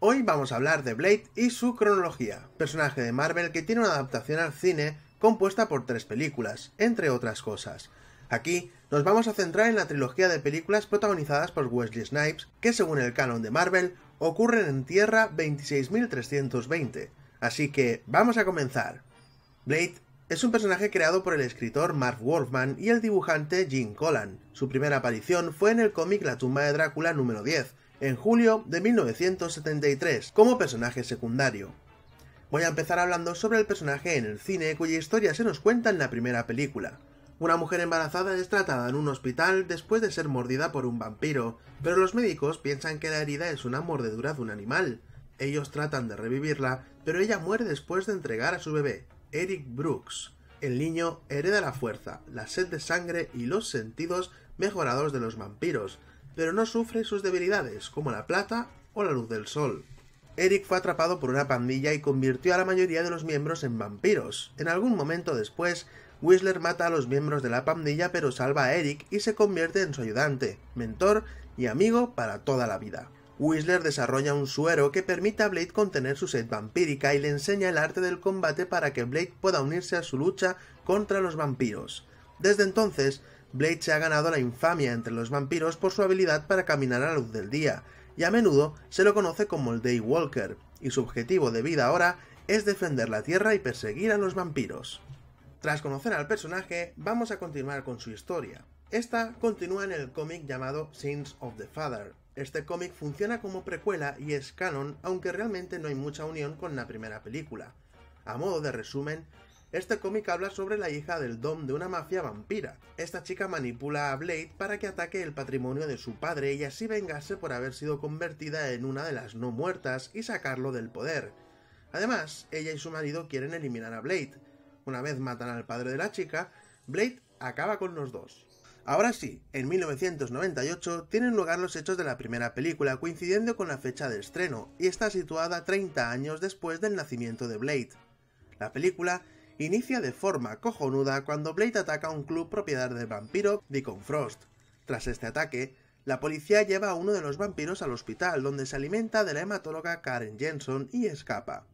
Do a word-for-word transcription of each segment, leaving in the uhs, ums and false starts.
Hoy vamos a hablar de Blade y su cronología, personaje de Marvel que tiene una adaptación al cine compuesta por tres películas, entre otras cosas. Aquí nos vamos a centrar en la trilogía de películas protagonizadas por Wesley Snipes, que según el canon de Marvel, ocurren en Tierra veintiséis mil trescientos veinte. Así que, vamos a comenzar. Blade es un personaje creado por el escritor Marv Wolfman y el dibujante Gene Colan. Su primera aparición fue en el cómic La tumba de Drácula número diez, en julio de mil novecientos setenta y tres, como personaje secundario. Voy a empezar hablando sobre el personaje en el cine, cuya historia se nos cuenta en la primera película. Una mujer embarazada es tratada en un hospital después de ser mordida por un vampiro, pero los médicos piensan que la herida es una mordedura de un animal. Ellos tratan de revivirla, pero ella muere después de entregar a su bebé, Eric Brooks. El niño hereda la fuerza, la sed de sangre y los sentidos mejorados de los vampiros, pero no sufre sus debilidades, como la plata o la luz del sol. Eric fue atrapado por una pandilla y convirtió a la mayoría de los miembros en vampiros. En algún momento después, Whistler mata a los miembros de la pandilla pero salva a Eric y se convierte en su ayudante, mentor y amigo para toda la vida. Whistler desarrolla un suero que permite a Blade contener su sed vampírica y le enseña el arte del combate para que Blade pueda unirse a su lucha contra los vampiros. Desde entonces, Blade se ha ganado la infamia entre los vampiros por su habilidad para caminar a la luz del día, y a menudo se lo conoce como el Daywalker, y su objetivo de vida ahora es defender la Tierra y perseguir a los vampiros. Tras conocer al personaje, vamos a continuar con su historia. Esta continúa en el cómic llamado Sins of the Father. Este cómic funciona como precuela y es canon, aunque realmente no hay mucha unión con la primera película. A modo de resumen, este cómic habla sobre la hija del Dom de una mafia vampira. Esta chica manipula a Blade para que ataque el patrimonio de su padre y así vengarse por haber sido convertida en una de las no muertas y sacarlo del poder. Además, ella y su marido quieren eliminar a Blade. Una vez matan al padre de la chica, Blade acaba con los dos. Ahora sí, en mil novecientos noventa y ocho tienen lugar los hechos de la primera película, coincidiendo con la fecha de estreno, y está situada treinta años después del nacimiento de Blade. La película inicia de forma cojonuda cuando Blade ataca a un club propiedad del vampiro Deacon Frost. Tras este ataque, la policía lleva a uno de los vampiros al hospital, donde se alimenta de la hematóloga Karen Jensen y escapa.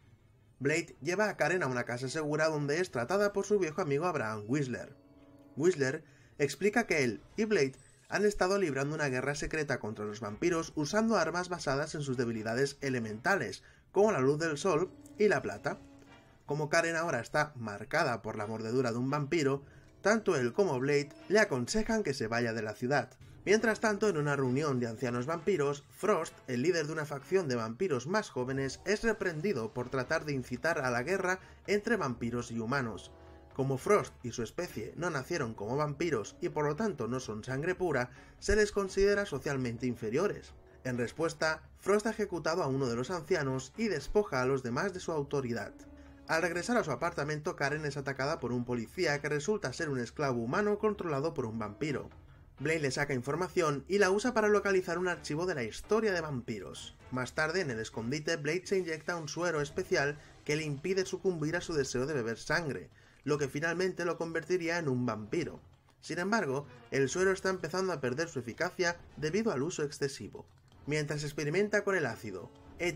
Blade lleva a Karen a una casa segura donde es tratada por su viejo amigo Abraham Whistler. Whistler explica que él y Blade han estado librando una guerra secreta contra los vampiros usando armas basadas en sus debilidades elementales, como la luz del sol y la plata. Como Karen ahora está marcada por la mordedura de un vampiro, tanto él como Blade le aconsejan que se vaya de la ciudad. Mientras tanto, en una reunión de ancianos vampiros, Frost, el líder de una facción de vampiros más jóvenes, es reprendido por tratar de incitar a la guerra entre vampiros y humanos. Como Frost y su especie no nacieron como vampiros y por lo tanto no son sangre pura, se les considera socialmente inferiores. En respuesta, Frost ha ejecutado a uno de los ancianos y despoja a los demás de su autoridad. Al regresar a su apartamento, Karen es atacada por un policía que resulta ser un esclavo humano controlado por un vampiro. Blade le saca información y la usa para localizar un archivo de la historia de vampiros. Más tarde, en el escondite, Blade se inyecta un suero especial que le impide sucumbir a su deseo de beber sangre, lo que finalmente lo convertiría en un vampiro. Sin embargo, el suero está empezando a perder su eficacia debido al uso excesivo. Mientras experimenta con el ácido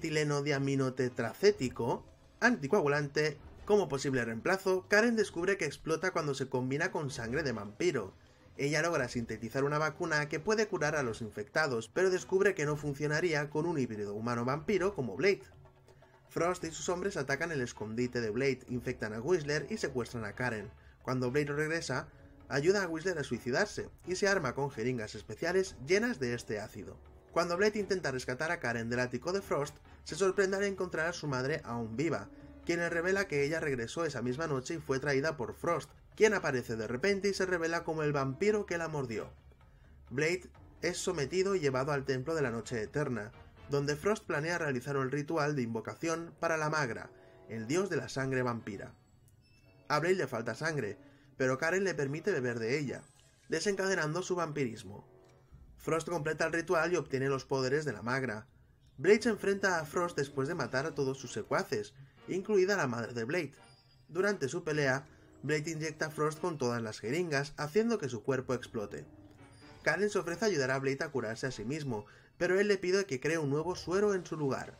etileno-diaminotetracético, anticoagulante, como posible reemplazo, Karen descubre que explota cuando se combina con sangre de vampiro. Ella logra sintetizar una vacuna que puede curar a los infectados, pero descubre que no funcionaría con un híbrido humano-vampiro como Blade. Frost y sus hombres atacan el escondite de Blade, infectan a Whistler y secuestran a Karen. Cuando Blade regresa, ayuda a Whistler a suicidarse y se arma con jeringas especiales llenas de este ácido. Cuando Blade intenta rescatar a Karen del ático de Frost, se sorprende al encontrar a su madre aún viva, quien le revela que ella regresó esa misma noche y fue traída por Frost, quien aparece de repente y se revela como el vampiro que la mordió. Blade es sometido y llevado al templo de la Noche Eterna, donde Frost planea realizar un ritual de invocación para la Magra, el dios de la sangre vampira. A Blade le falta sangre, pero Karen le permite beber de ella, desencadenando su vampirismo. Frost completa el ritual y obtiene los poderes de la Magra. Blade se enfrenta a Frost después de matar a todos sus secuaces, incluida la madre de Blade. Durante su pelea, Blade inyecta a Frost con todas las jeringas, haciendo que su cuerpo explote. Karen se ofrece a ayudar a Blade a curarse a sí mismo, pero él le pide que cree un nuevo suero en su lugar.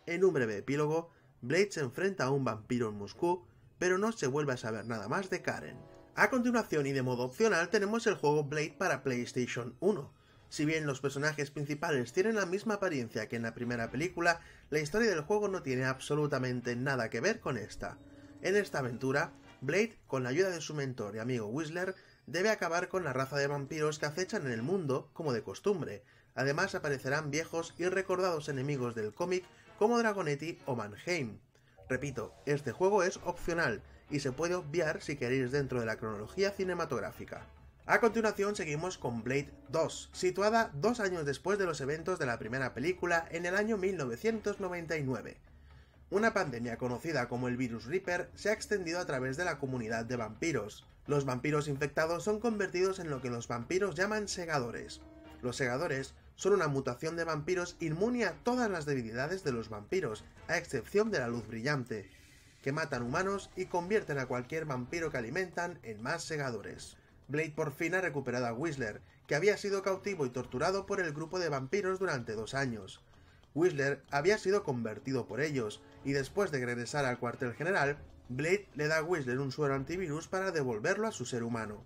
En un breve epílogo, Blade se enfrenta a un vampiro en Moscú, pero no se vuelve a saber nada más de Karen. A continuación y de modo opcional tenemos el juego Blade para PlayStation uno. Si bien los personajes principales tienen la misma apariencia que en la primera película, la historia del juego no tiene absolutamente nada que ver con esta. En esta aventura, Blade, con la ayuda de su mentor y amigo Whistler, debe acabar con la raza de vampiros que acechan en el mundo, como de costumbre. Además aparecerán viejos y recordados enemigos del cómic como Dragonetti o Mannheim. Repito, este juego es opcional y se puede obviar si queréis dentro de la cronología cinematográfica. A continuación seguimos con Blade dos, situada dos años después de los eventos de la primera película en el año mil novecientos noventa y nueve. Una pandemia conocida como el virus Reaper se ha extendido a través de la comunidad de vampiros. Los vampiros infectados son convertidos en lo que los vampiros llaman segadores. Los segadores son una mutación de vampiros inmune a todas las debilidades de los vampiros, a excepción de la luz brillante, que matan humanos y convierten a cualquier vampiro que alimentan en más segadores. Blade por fin ha recuperado a Whistler, que había sido cautivo y torturado por el grupo de vampiros durante dos años. Whistler había sido convertido por ellos, y después de regresar al cuartel general, Blade le da a Whistler un suero antivirus para devolverlo a su ser humano.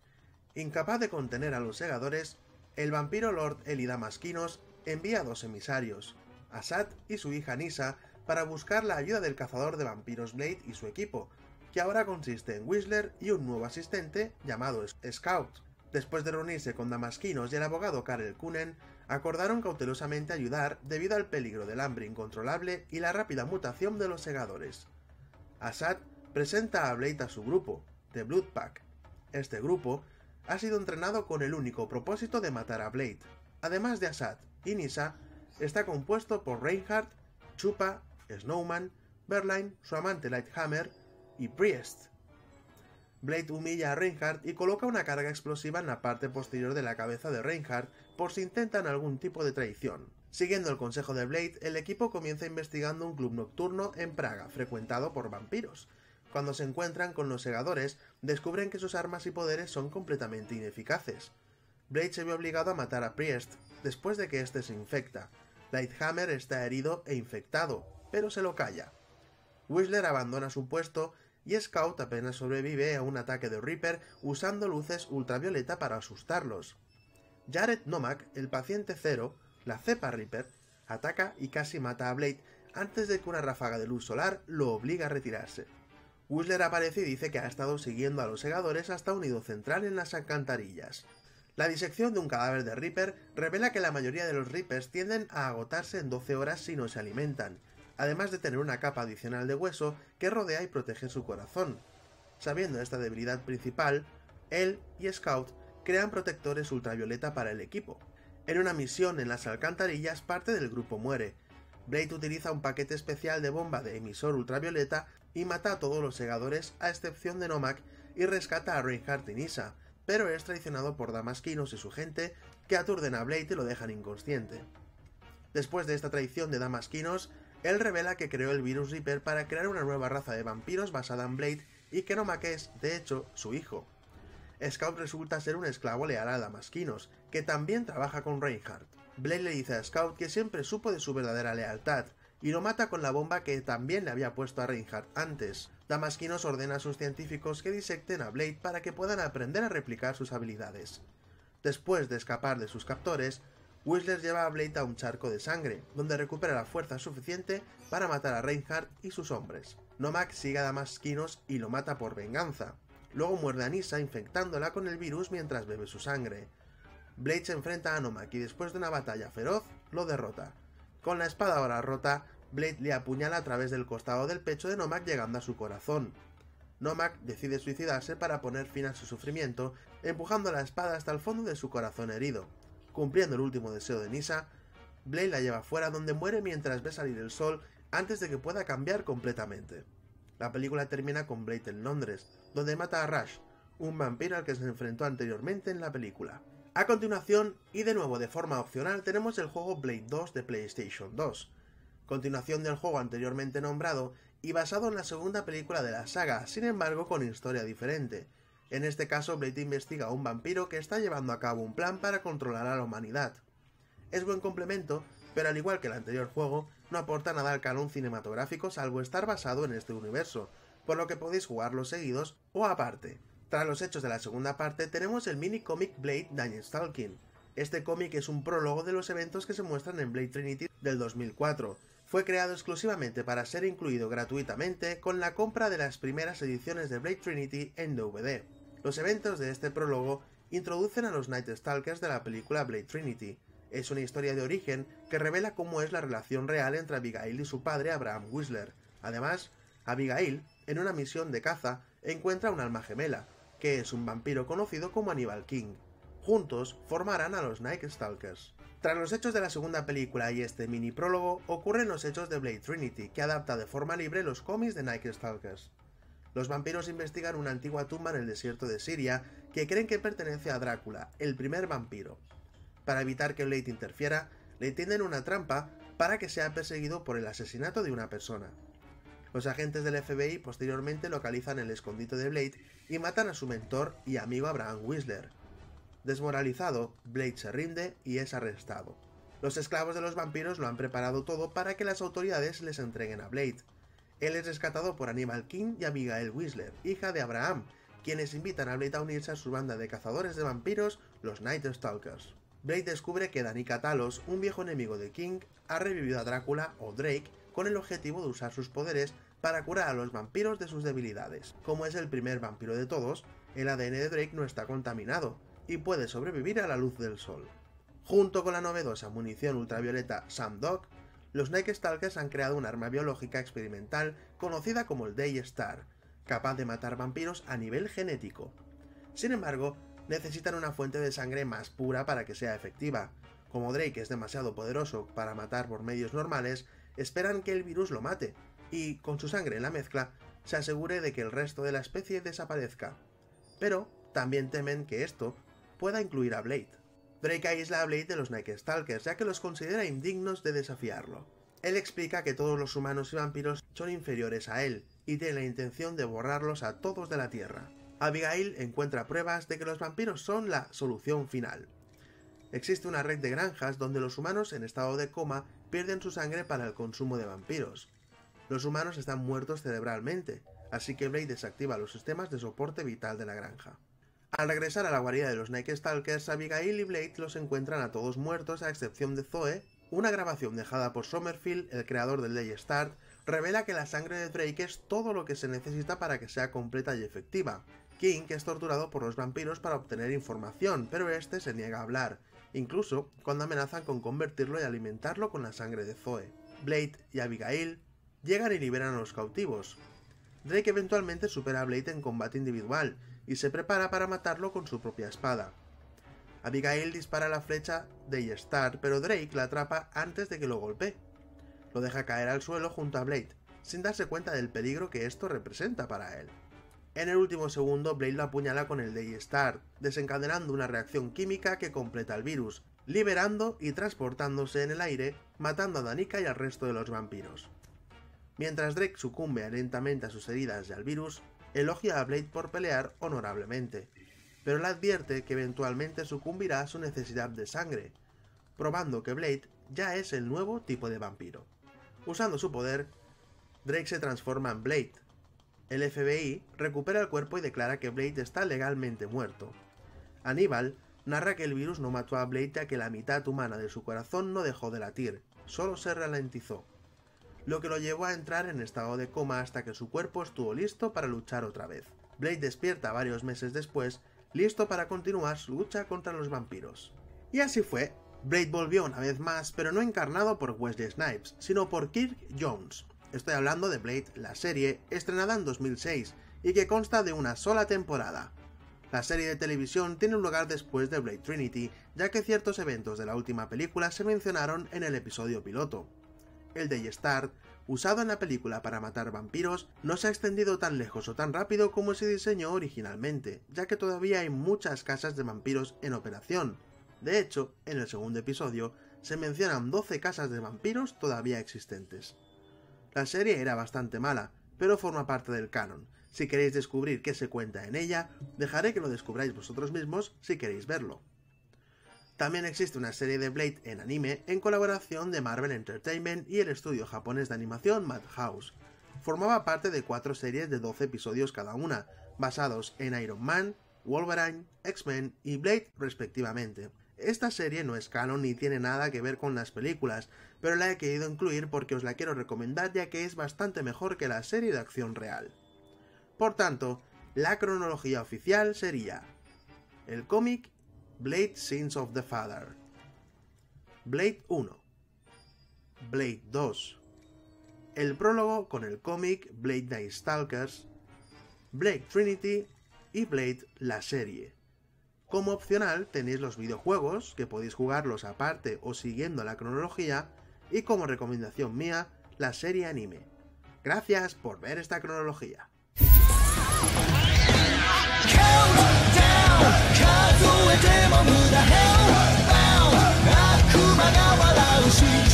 Incapaz de contener a los segadores, el vampiro Lord Eli Damaskinos envía a dos emisarios, Assad y su hija Nyssa, para buscar la ayuda del cazador de vampiros Blade y su equipo, que ahora consiste en Whistler y un nuevo asistente llamado Scout. Después de reunirse con Damaskinos y el abogado Karel Kunen, acordaron cautelosamente ayudar debido al peligro del hambre incontrolable y la rápida mutación de los segadores. Assad presenta a Blade a su grupo, The Blood Pack. Este grupo ha sido entrenado con el único propósito de matar a Blade. Además de Assad y Nyssa, está compuesto por Reinhardt, Chupa, Snowman, Berline, su amante Lighthammer y Priest. Blade humilla a Reinhardt y coloca una carga explosiva en la parte posterior de la cabeza de Reinhardt por si intentan algún tipo de traición. Siguiendo el consejo de Blade, el equipo comienza investigando un club nocturno en Praga, frecuentado por vampiros. Cuando se encuentran con los segadores, descubren que sus armas y poderes son completamente ineficaces. Blade se ve obligado a matar a Priest, después de que éste se infecta. Lighthammer está herido e infectado, pero se lo calla. Whistler abandona su puesto y Scout apenas sobrevive a un ataque de Reaper usando luces ultravioleta para asustarlos. Jared Nomak, el paciente cero, la cepa Reaper, ataca y casi mata a Blade antes de que una ráfaga de luz solar lo obligue a retirarse. Whistler aparece y dice que ha estado siguiendo a los segadores hasta un nido central en las alcantarillas. La disección de un cadáver de Reaper revela que la mayoría de los Reapers tienden a agotarse en doce horas si no se alimentan, además de tener una capa adicional de hueso que rodea y protege su corazón. Sabiendo esta debilidad principal, él y Scout crean protectores ultravioleta para el equipo. En una misión en las alcantarillas, parte del grupo muere. Blade utiliza un paquete especial de bomba de emisor ultravioleta y mata a todos los segadores a excepción de Nomak y rescata a Reinhardt y Nyssa, pero es traicionado por Damaskinos y su gente, que aturden a Blade y lo dejan inconsciente. Después de esta traición de Damaskinos, él revela que creó el virus Reaper para crear una nueva raza de vampiros basada en Blade y que Nomak es, de hecho, su hijo. Scout resulta ser un esclavo leal a Damaskinos, que también trabaja con Reinhardt. Blade le dice a Scout que siempre supo de su verdadera lealtad, y lo mata con la bomba que también le había puesto a Reinhardt antes. Damaskinos ordena a sus científicos que disecten a Blade para que puedan aprender a replicar sus habilidades. Después de escapar de sus captores, Whistler lleva a Blade a un charco de sangre, donde recupera la fuerza suficiente para matar a Reinhardt y sus hombres. Nomak sigue a Damaskinos y lo mata por venganza. Luego muerde a Nyssa infectándola con el virus mientras bebe su sangre. Blade se enfrenta a Nomak y después de una batalla feroz, lo derrota. Con la espada ahora rota, Blade le apuñala a través del costado del pecho de Nomak llegando a su corazón. Nomak decide suicidarse para poner fin a su sufrimiento, empujando la espada hasta el fondo de su corazón herido. Cumpliendo el último deseo de Nyssa, Blade la lleva fuera donde muere mientras ve salir el sol antes de que pueda cambiar completamente. La película termina con Blade en Londres, donde mata a Rush, un vampiro al que se enfrentó anteriormente en la película. A continuación, y de nuevo de forma opcional, tenemos el juego Blade dos de PlayStation dos. Continuación del juego anteriormente nombrado y basado en la segunda película de la saga, sin embargo con historia diferente. En este caso, Blade investiga a un vampiro que está llevando a cabo un plan para controlar a la humanidad. Es buen complemento, pero al igual que el anterior juego, no aporta nada al canon cinematográfico salvo estar basado en este universo, por lo que podéis jugarlos seguidos o aparte. Tras los hechos de la segunda parte tenemos el mini cómic Blade Darkstalkers. Este cómic es un prólogo de los eventos que se muestran en Blade Trinity del dos mil cuatro. Fue creado exclusivamente para ser incluido gratuitamente con la compra de las primeras ediciones de Blade Trinity en D V D. Los eventos de este prólogo introducen a los Night Stalkers de la película Blade Trinity. Es una historia de origen que revela cómo es la relación real entre Abigail y su padre Abraham Whistler. Además, Abigail, en una misión de caza, encuentra un alma gemela, que es un vampiro conocido como Hannibal King. Juntos formarán a los Night Stalkers. Tras los hechos de la segunda película y este mini prólogo, ocurren los hechos de Blade Trinity, que adapta de forma libre los cómics de Night Stalkers. Los vampiros investigan una antigua tumba en el desierto de Siria que creen que pertenece a Drácula, el primer vampiro. Para evitar que Blade interfiera, le tienden una trampa para que sea perseguido por el asesinato de una persona. Los agentes del F B I posteriormente localizan el escondite de Blade y matan a su mentor y amigo Abraham Whistler. Desmoralizado, Blade se rinde y es arrestado. Los esclavos de los vampiros lo han preparado todo para que las autoridades les entreguen a Blade. Él es rescatado por Hannibal King y Abigail Whistler, hija de Abraham, quienes invitan a Blade a unirse a su banda de cazadores de vampiros, los Night Stalkers. Blade descubre que Danica Talos, un viejo enemigo de King, ha revivido a Drácula o Drake con el objetivo de usar sus poderes para curar a los vampiros de sus debilidades. Como es el primer vampiro de todos, el A D N de Drake no está contaminado y puede sobrevivir a la luz del sol. Junto con la novedosa munición ultravioleta Sam Dog, los Night Stalkers han creado un arma biológica experimental conocida como el Day Star, capaz de matar vampiros a nivel genético. Sin embargo, necesitan una fuente de sangre más pura para que sea efectiva. Como Drake es demasiado poderoso para matar por medios normales, esperan que el virus lo mate, y, con su sangre en la mezcla, se asegure de que el resto de la especie desaparezca. Pero también temen que esto pueda incluir a Blade. Drake aísla a Blade de los Night Stalkers, ya que los considera indignos de desafiarlo. Él explica que todos los humanos y vampiros son inferiores a él, y tiene la intención de borrarlos a todos de la Tierra. Abigail encuentra pruebas de que los vampiros son la solución final. Existe una red de granjas donde los humanos en estado de coma pierden su sangre para el consumo de vampiros. Los humanos están muertos cerebralmente, así que Blade desactiva los sistemas de soporte vital de la granja. Al regresar a la guarida de los Night Stalkers, Abigail y Blade los encuentran a todos muertos a excepción de Zoe. Una grabación dejada por Sommerfield, el creador del Day Start, revela que la sangre de Drake es todo lo que se necesita para que sea completa y efectiva. King es torturado por los vampiros para obtener información, pero este se niega a hablar, incluso cuando amenazan con convertirlo y alimentarlo con la sangre de Zoe. Blade y Abigail llegan y liberan a los cautivos. Drake eventualmente supera a Blade en combate individual y se prepara para matarlo con su propia espada. Abigail dispara la flecha de Star, pero Drake la atrapa antes de que lo golpee. Lo deja caer al suelo junto a Blade, sin darse cuenta del peligro que esto representa para él. En el último segundo, Blade lo apuñala con el Day Star, desencadenando una reacción química que completa el virus, liberando y transportándose en el aire, matando a Danica y al resto de los vampiros. Mientras Drake sucumbe lentamente a sus heridas y al virus, elogia a Blade por pelear honorablemente, pero le advierte que eventualmente sucumbirá a su necesidad de sangre, probando que Blade ya es el nuevo tipo de vampiro. Usando su poder, Drake se transforma en Blade. El F B I recupera el cuerpo y declara que Blade está legalmente muerto. Hannibal narra que el virus no mató a Blade ya que la mitad humana de su corazón no dejó de latir, solo se ralentizó, lo que lo llevó a entrar en estado de coma hasta que su cuerpo estuvo listo para luchar otra vez. Blade despierta varios meses después, listo para continuar su lucha contra los vampiros. Y así fue. Blade volvió una vez más, pero no encarnado por Wesley Snipes, sino por Kirk Jones. Estoy hablando de Blade, la serie, estrenada en dos mil seis, y que consta de una sola temporada. La serie de televisión tiene un lugar después de Blade Trinity, ya que ciertos eventos de la última película se mencionaron en el episodio piloto. El Day Start, usado en la película para matar vampiros, no se ha extendido tan lejos o tan rápido como se diseñó originalmente, ya que todavía hay muchas casas de vampiros en operación. De hecho, en el segundo episodio, se mencionan doce casas de vampiros todavía existentes. La serie era bastante mala, pero forma parte del canon. Si queréis descubrir qué se cuenta en ella, dejaré que lo descubráis vosotros mismos si queréis verlo. También existe una serie de Blade en anime en colaboración de Marvel Entertainment y el estudio japonés de animación Madhouse. Formaba parte de cuatro series de doce episodios cada una, basados en Iron Man, Wolverine, X-Men y Blade respectivamente. Esta serie no es canon ni tiene nada que ver con las películas, pero la he querido incluir porque os la quiero recomendar ya que es bastante mejor que la serie de acción real. Por tanto, la cronología oficial sería: el cómic Blade Sins of the Father, Blade uno, Blade dos, el prólogo con el cómic Blade Night Stalkers, Blade Trinity y Blade la serie. Como opcional tenéis los videojuegos, que podéis jugarlos aparte o siguiendo la cronología, y como recomendación mía, la serie anime. Gracias por ver esta cronología. 数えても無駄 Hellbound 悪魔が笑うし